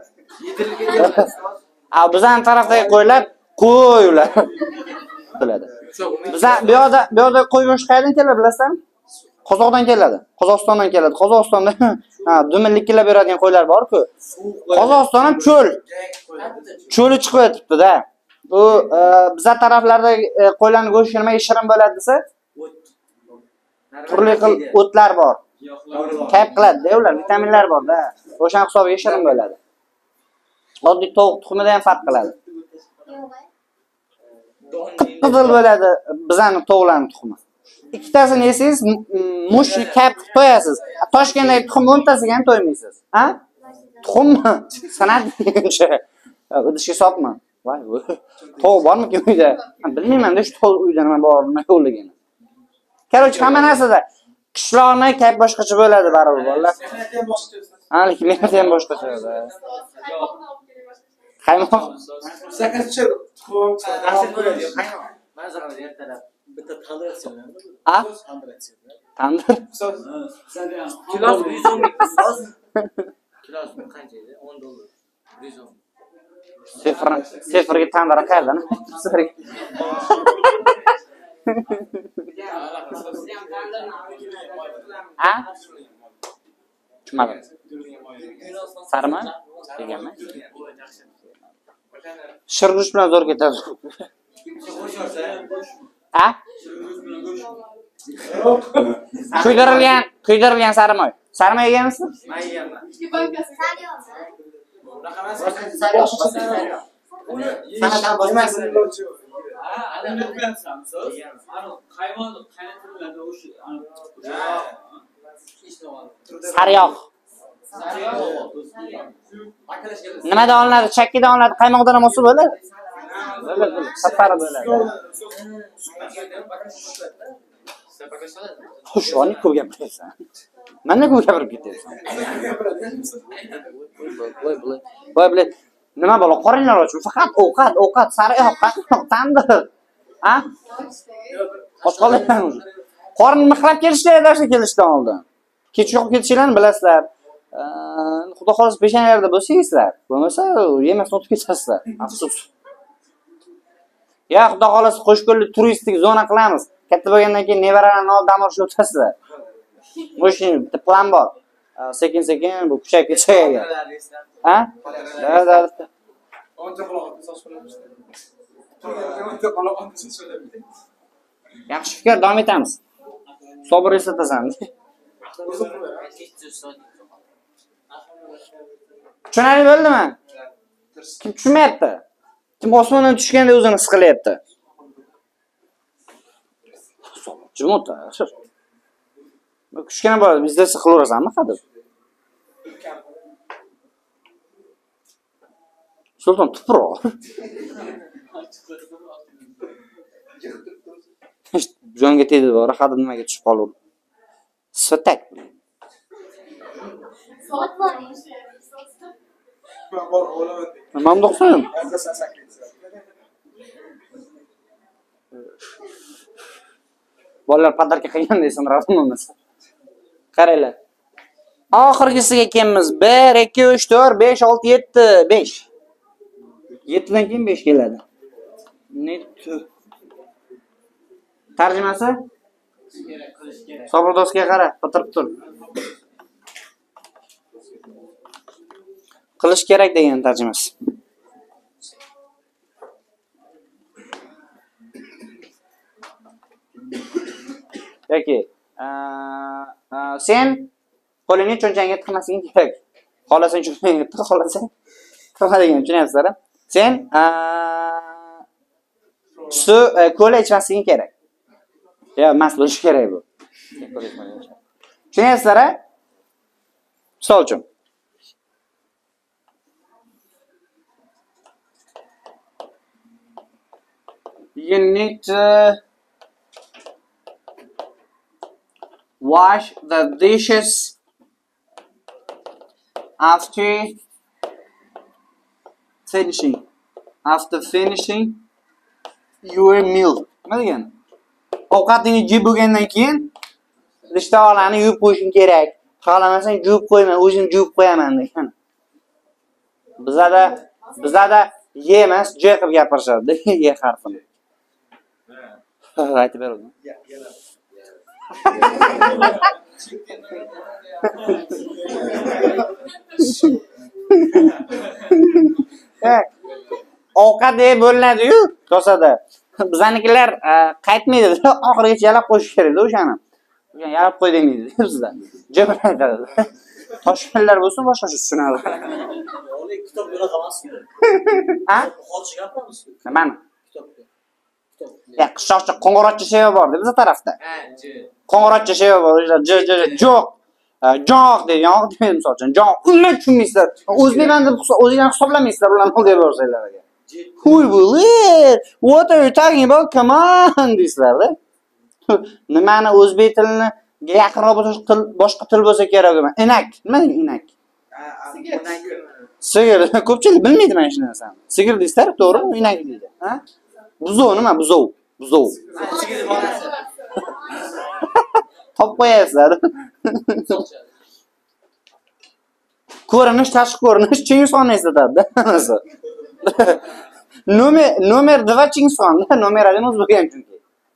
Bizning tarafdagi qo'ylar qo'y ular. Biladi. Biz bu yoqda qo'y go'shti qayerdan keladi bilasizmi? Qozoqdan keladi. Qozog'istondan keladi. Qozog'istonda dumillik kelib beradigan qo'ylar bor-ku. Qozog'iston ham cho'l. Cho'li chiqib yotibdi-da. Bu bizlar taraflarda qo'ylarning go'shti nimaga shirin bo'ladi desa, turli xil o'tlar bor. Kayf qiladi-da, ular vitaminlar bor-da. O'sha hisobiga shirin bo'ladi. Oddiy tovuq tuxumidan ham farq qiladi. Qizil bo'ladi bizning tovuqlarning tuxumi. Ikkitasini yesangiz, mush kayf qilib to'yasiz. Toshkentdagi tuxum 10 tasiga ham to'ymaysiz. Ha? Tuxummi? San'atligicha. Idishga sopmi? Voy, tovuq bormi uyda? Bilmayman-da shu tovuq uyda nima bor, nima yo'qligini. Короче, hamma narsada qishloqni kayf boshqacha bo'ladi baribir bolalar. Ha, lekin mehnat ham boshqacha bo'ladi. Qaymoq. Sakazchi tuxum Qaymoq. Manzarada ertalab bitta tandir etsinlar. A? Tandir. Kilosi 110 ming. Kilosi qancha edi? $10. 110. Sifrga tandir qayerdan? Sifrga. A? Tushmadim. Sarma? Deganmi? Shirgush bilan zo'r ketadi. A? Kuydirilgan sarmoy. Sarma yeganmisiz? Men yeganman. Sanadan boshqasi Sariyog'. Nimadan olinadi? Chakkidan olinadi, qaymoqdan ham olsa bo'ladi. Bo'ladi. Safari bo'ladi. Xushoni ko'p gapirsan. Menga ko'p gapirib ketyapsan. Voy, nima bo'la? Qoringlar ochib, faqat ovqat, sariyog', tandir. Ha? Och qolmayman. Qorin mixlab kelishdi, darsga kelishdan oldin. Kechqurun ketishinglarni bilasizlar. Xudo xolos peshanlarda bo'lsangizlar, bo'lmasa yemasdan o'tib ketasizlar. Afsus. Ya xudo xolos qo'shko'llik turistik zona qilamiz. Katta bo'lgandan keyin nevaralarni olib dam olishga o'tasizlar. Bu ishning bitta plan bor. Sekin bu kuchayib ketadi. Ha? Da. Yaxshi fikr, davom etamiz. Sabr eslatasan. Tushunarli bo'ldimi? Kim tushunmayapti? Kim osmondan tushganda o'zini his qilyapti? Jumota. Kichkina bola bizda qilaverasanmi hadeb? Sulton tuproq. Jonga tegdi bor, hadi nimaga tushib qolaverdi. Sotak. Soat var. Ben bol olamet. Nima 90? Ben de sen saklayacağım. Bolalar padarka qilgan deysan, rasm bo'lmasa. Qaranglar. Oxirgisiga kelamiz. 1 2 3 4 5 6 7 5. 7 dan keyin 5 keladi. Tarjimasi? Sobrdosga qara, bitirib tur. Qilish kerak degan tarjimasi. Yoki sen qo'lingni cho'nchangga tiqmasliging kerak. Xohlasang cho'nchangga tiq, xohlasang tiqma degan tushunyapsizlar? Sen ko'la ichmasliging kerak. Ya, mast bo'lish kerak bu. Tushunyapsizlar? Misol uchun. You need to wash the dishes after finishing. After finishing your meal. Nima degani? Ovqatingni yeb bo'lgandan keyin idishlarni yuvib qo'yishing kerak. Xohlamasang yuvib qo'yma, o'zing yuvib qo'yaman degan. Bizada ye emas, j qilib gapirishadi. Ye harfini. Aytib beraman. Ovqat deb bo'linadi-yu, tosada. Bizanikilar qaytmaydi, oxirigacha yalab qo'yish kerak-da o'shani. O'shani yalab qo'y demaydi bizda. Jabr aytadi. Toshkentlar bo'lsin, boshqacha tushunadi. Oliy kitob yo'q emas-ku. Ha? Hozir gapiramiz-ku. Nimani? Kitobda. Ya, qishloqcha qo'ng'iroqcha shay bor-da bizga tarafda. Ha, ji. Qo'ng'iroqcha shay bor, jo'q. Jo'q degan, yo'q demaydi misol uchun. Jo'q, undan tushunmaysizlar. O'zbekman deb o'zinglarni hisoblamaysizlar ularni deb yo'rsanglarga. Who will it? What are you talking about? Come on, deysizlar-da. Nimani o'zbek tilini yaqinroq boshqa til bo'lsa kerak emas. Inak. Nima inak? Sigir. Ko'pchilik bilmaydi mana shu narsani. Sigir deysizlar, to'g'rimi? Inak deydi. Ha? Buzov nima? Buzov. Sigir bolasi. Top qo'yasizlar. Ko'rinish, tashqi ko'rinish Chingizxonni eslatadi-da. Nomer 2 Chingizxon, nomer 1 o'z bo'lgan chunki.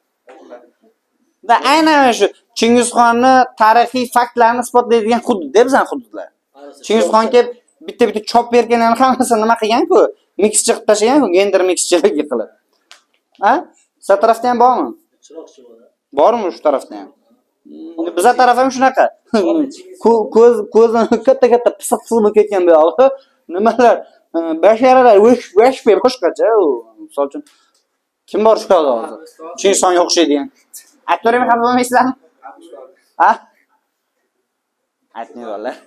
Da aynan shu Chingizxonni tarixiy faktlarni isbotlaydigan hudud-da bizning hududlar. Chingizxon kelib bitta chop berganlarning hammasini nima qilgan-ku? Mikschi qilib tashlagan-ku, gender mikschilik qilib. Ha? Shu tarafda ham bormi? Chiroqchi bo'la. Bormi shu tarafda ham? Bizga taraf ham shunaqa. Ko'zni katta pisiq bo'lib ketgan bu yo'q. Nimalar? Basharalar wesh boshqacha. Misol uchun kim bor shu yoqda hozir? Chingizxonga o'xshaydigan. Aytib xafa bo'lmaysizlarmi? Ha? Aytmaydilar.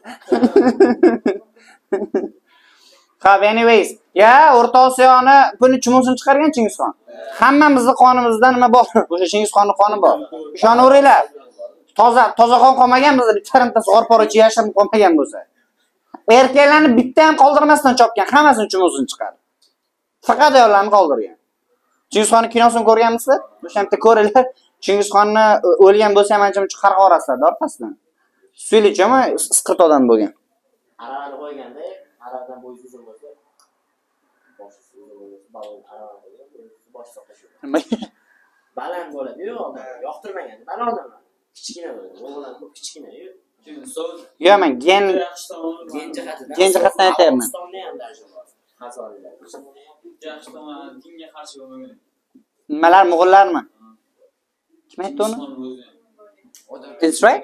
Xo'p, anyways, ya O'rta Osiyoni buni chumosini chiqargan Chingizxon. Hammamizning qonimizda nima bor? O'sha Chingizxonning qoni bor. Ishonaveringlar. Toza qon qolmagan, bizda bittarimtasi g'orporichi yashirin qolmagan bo'lsa. Erkaklarni bitta ham qoldirmasdan chopgan, hammasini chumosini chiqardi. Faqat ayollarni qoldirgan. Chingizxonning kinosini ko'rganmisizlar? O'sha yerda ko'ringlar. Chingizxonni o'lgan bo'lsa ham ancha-muncha qarg'a orasida orqasidan. Suylichami, isqirt odam bo'lgan. Aravani qo'yganda, aravadan bo'yi uzun bo'lsa, boshi uzun bo'lsa, balon aravani qo'ygan, bosh soqlash. Baland bo'ladi-yu, yoqtirmagan. Baland odamlar. Kichkina bo'ladi. O'g'lan bu kichkina-yu. Yo, men gen jihatdan aytayapman. O'zbekistonda ham darajada bor. Hazorlar. Yaxshi tomon dinga qarshi bo'lmagan. Nimalar mo'g'illarmi? Kim aytdi uni? That's right.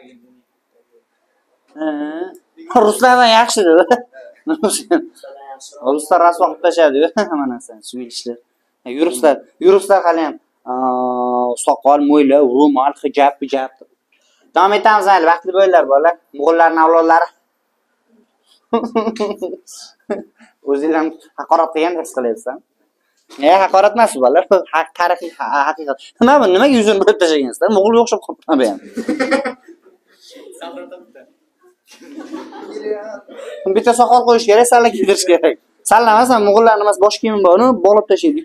Ruslardan yaxshi dedi. Ruslar rasvo qilib tashadi-yu hamma narsani, suyilishlar. Yuristlar hali ham soqol, mo'ylab, ro'mol, hijab. Davom etamiz hali, vaqtli bo'linglar bolalar. Mo'g'illarning avlodlari. O'zinglarni haqorat qilgan his qilyapsan. Haqorat emas bu bolalar. Haq tarixiy haqiqat. Nima bu? Nimaga yuzini bo'lib tashlagansizlar? Mo'g'ulga o'xshab qolibman bu ham. Bitta soqol qo'yish kerak, salla kiydirish kerak. Salla emas, mo'g'ullarning emas, bosh kiyimim bor-ku, bog'lab tashlaydi.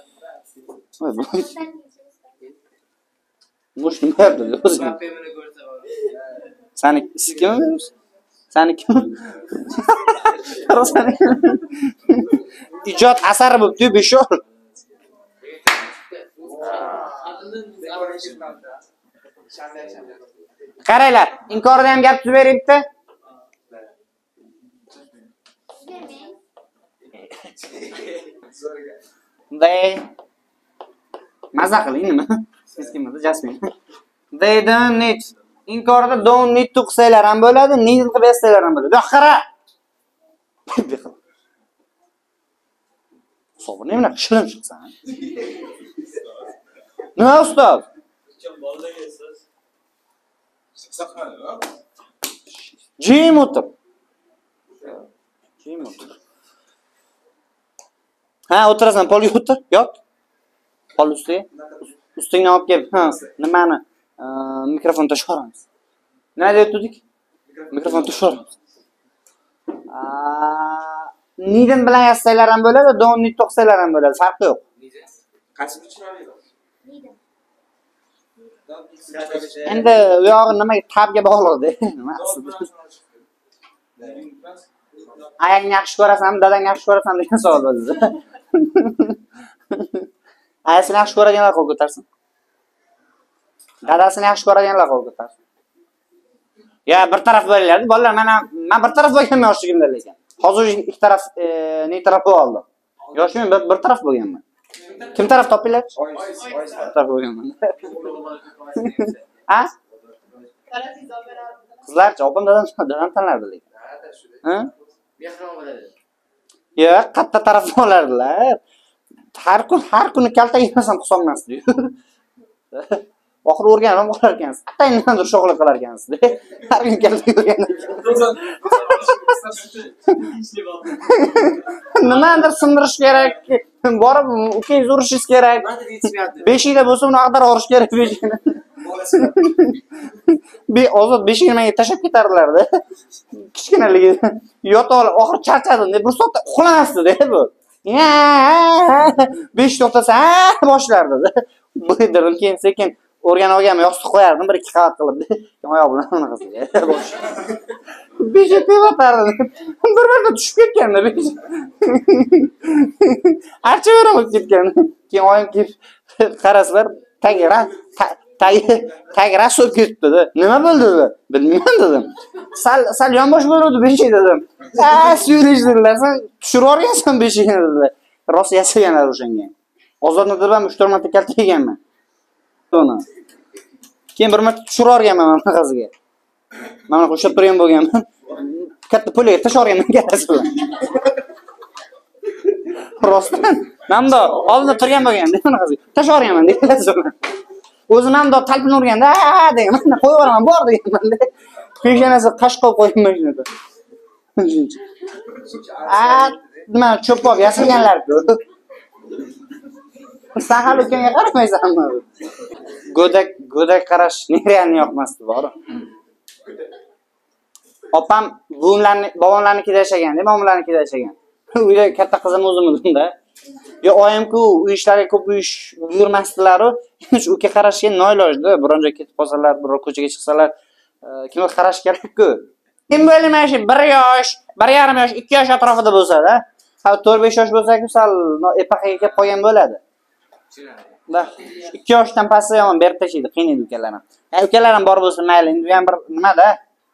Mush nima yapti o'zi? Sani siz kimmi? Sani kim? Qarasana. Ijod asari bo'pti, beshor. Qaranglar, inkorda ham gap tuzib beryapti. They maza qiling nima? Siz kimsiz? Jasmin. They don't need. Inkorda don't need to qilsalar ham bo'ladi, need qilib yassalar ham bo'ladi. Yo'q, qara. Sobir nima qilishim chiqsan? Nima ustoz? Jim o'tir. Jim o'tir. Ha, o'tirasan, polga o'tir. Yot. Pol ustiga. Ustingni olib kelib, ha, nimani? Mikrofon tashqaramiz. Nima deyotdik? Mikrofon tashqaramiz. Nidin bilan yassalar ham bo'ladi, don nid to'qsalar ham bo'ladi, farqi yo'q. Qaysi chiroyli? Endi u yog'i nimaga tabga bog'liqda? Nima aslida? Ayangni yaxshi ko'rasanmi, dadangni yaxshi ko'rasanmi degan savol bo'ldi. Ayasini yaxshi ko'radiganlar qo'l ko'tarsin. Dadasini yaxshi ko'radiganlar qo'l ko'tarsin. Ya bir taraf bo'linglar, bolalar, men bir taraf bo'lganman yoshligimda lekin. Hozir ikki taraf ne taraf bo'ldi. Yoshim bir taraf bo'lganman. Kim taraf topinglar? Bir taraf bo'lganman. Ha? Qizlarcha, opam dadam tanlardi lekin. Ha? Mehron bo'ladi. Yo'q, qatta taraf bo'lardilar. Har kuni kalta yemasam hisoblanmasdi. Oxiri o'rganib qolar ekansiz. Ataynandir shug'ullik qilar ekansiz. Har kuni kalta yurgan. Nimadir sindirish kerak. Borib ukangiz urishingiz kerak. 5 yilda bo'lsa uni ag'darib olish kerak 5 yilda. Ozod 5 yilga tashab ketardilar-da. Kichkinaligi yotib olib, oxiri charchadim deb bir soatda uxlamasdi-da bu. 5 to'xtasa boshlardi-da. Bo'ydirim keyin sekin o'rganib olganman, yostiq qo'yardim 1-2 qavat qilib. Oyoq bilan unaqasiga. Besh tevatardi. Bir marta tushib ketganda besh. Archa o'ramib ketgan. Keyin oyim kelib qaraslar, tagira so'p ketdi-da. Nima bo'ldi-da? Bilmayman dedim. Sal yonbosh bo'ldi beshik dedim. Suyulishdilar, sen tushirib o'rgansan beshikni dedi. Rost yasaganlar o'shanga. Ozodni deb ham 3-4 marta kalta yeganman. Uni. Keyin bir marta tushirib o'rganman manaqasiga. Mana o'sha turgan bo'lganman. Katta pulga tashorganman galasi bilan. Rostdan. Namda oldinda turgan bo'lganda manaqasiga tashorganman galasi bilan. O'zim ham talpin urganda, degan, mana qo'yib yuboraman, bor deganman-da. Peshonasi qash qo'yib qo'ydim shunda. Nima cho'p olib yasaganlar-ku. Sen hali ukangga qaramaysanmi? Go'dak qarash neriyani yoqmasdi, bor. Opam bobomlarnikida yashagan, momlarnikida yashagan. Uyda katta qizim o'zim edim-da. Yo oyim-ku uy ishlariga ko'p buyurmasdilar-ku. Shu uka qarashga noilojda, biron joyga ketib qolsalar, biror ko'chaga chiqsalar, kimga qarash kerak-ku. Kim bo'ldi mana shu 1 yosh, 1,5 yosh, 2 yosh atrofida bo'lsa-da, 4-5 yosh bo'lsa-ku, sal epaqaga kelib qolgan bo'ladi. Da 2 yoshdan pastda yomon berib tashlaydi, qiynaydi ukalarni. Ukalarim bor bo'lsa mayli, endi bu ham bir nima-da?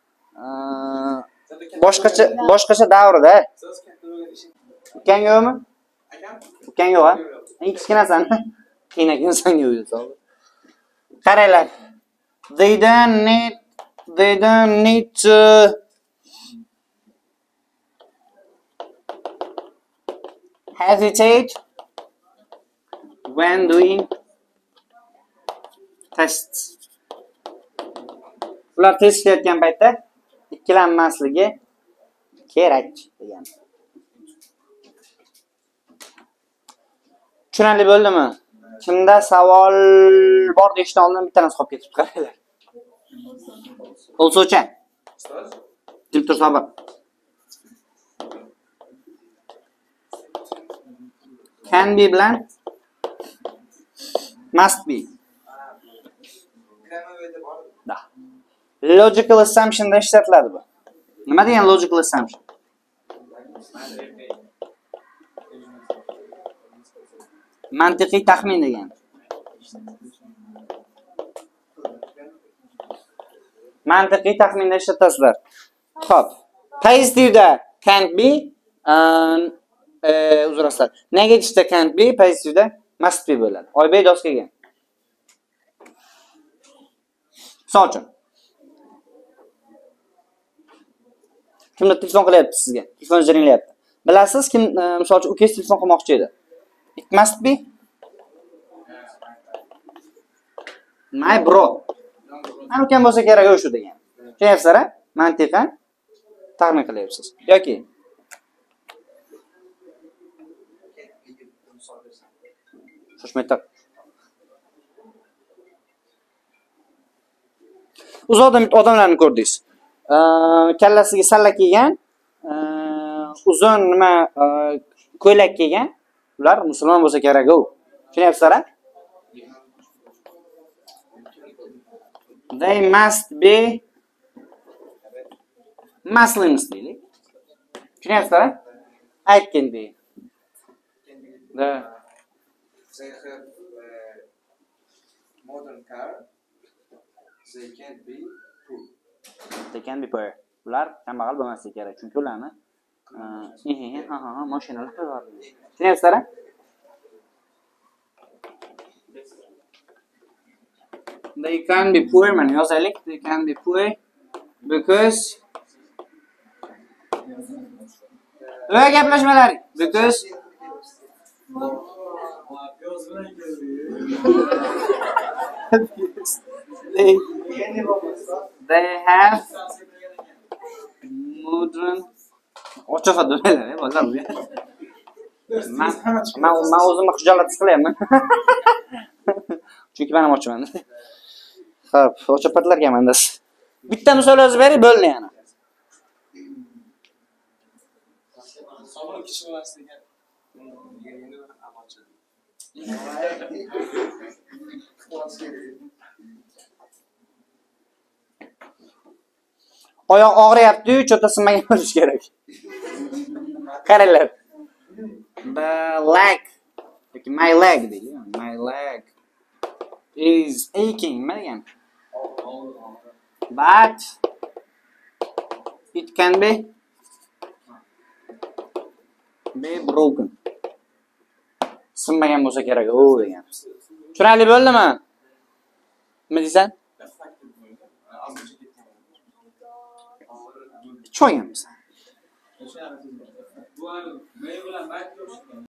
Boshqacha davrda. Ukang yo'qmi? Ukang yo'q-a? Eng kichkinasan. Qiynagan senga o'zi. Qaranglar. They don't need to hesitate when doing tests. Ular test qilayotgan paytda ikkilanmasligi kerak degan. Tushunarli bo'ldimi? Kimda savol bor deyishdan oldin bittanasi qolib ketibdi, qaranglar. O'lsovcha. Jim tur sobiq. Can be bilan must be. Da. Logical assumption da ishlatiladi bu. Nima degan logical assumption? Mantiqiy taxmin degan. Mantiqiy taxminda ishlatasizlar. Xo'p. Pozitivda can't be, uzr, negativda can't be, pozitivda must be bo'ladi. Oybek dos kelgan. Misol uchun. Kimdir telefon qilyapti sizga. Telefon jiringlayapti. Bilasiz kim, misol uchun ukangiz telefon qilmoqchi edi. It must be my bro. Ana ukam bo'lsa kerak o'shu degan. Tushunyapsizlar-a? Mantiqan taxmin qilyapsiz. Yoki shoshmayta. Uzoqda odamlarni ko'rdingiz. Kallasiga salla kiygan, uzun nima ko'ylak kiygan. Ular musulmon bo'lsa kerak-ku. Tushunyapsizlar-a? They must be Muslims deylik. Tushunyapsizlar-a? Aytgan be. They have modern car. They can't be poor. They can be poor. Ular kambag'al bo'lmasligi kerak, chunki ularni mashinalar bor. Tushunyapsizlar-a? They can be poor, mana yozaylik. They can be poor because gaplashmalar. Because they have modern ochiqqa do'laylar, bolalar bu. Men o'zimni xijolat qilyapman. Chunki men ham ochiman. Xo'p, ochapatlarga mandas. Bitta misol yozib bering, bo'ldi yana. So'mni kichikmasligiga Oyoq og'riyapti-yu, cho'ta sinmagan bo'lish kerak. Qaranglar. The leg, my leg deydi. My leg is aching, nima degan? But it can be broken. Sinmagan bo'lsa kerak, degan. Tushunarli bo'ldimi? Nima deysan? Cho'yamiz. Bu men bilan